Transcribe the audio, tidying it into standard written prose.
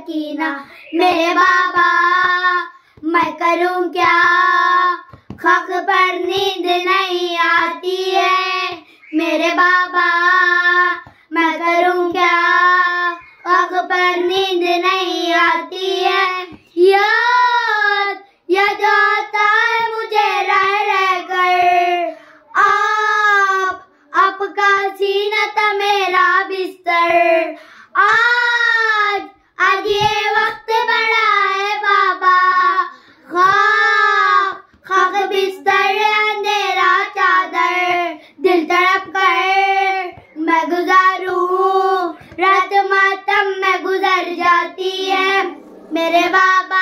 सकीना। मेरे बाबा मैं करूं क्या, खाक पर नींद नहीं आती है। मेरे बाबा मैं करूं क्या, खाक पर नींद नहीं आती है। याद आता है मुझे रह रह कर, आपका सीना था मेरा बिस्तर। आज ये वक्त बड़ा है बाबा, खाक बिस्तर अंधेरा चादर। दिल तड़प कर मैं गुजारूं, रात मातम में गुजर जाती है। मेरे बाबा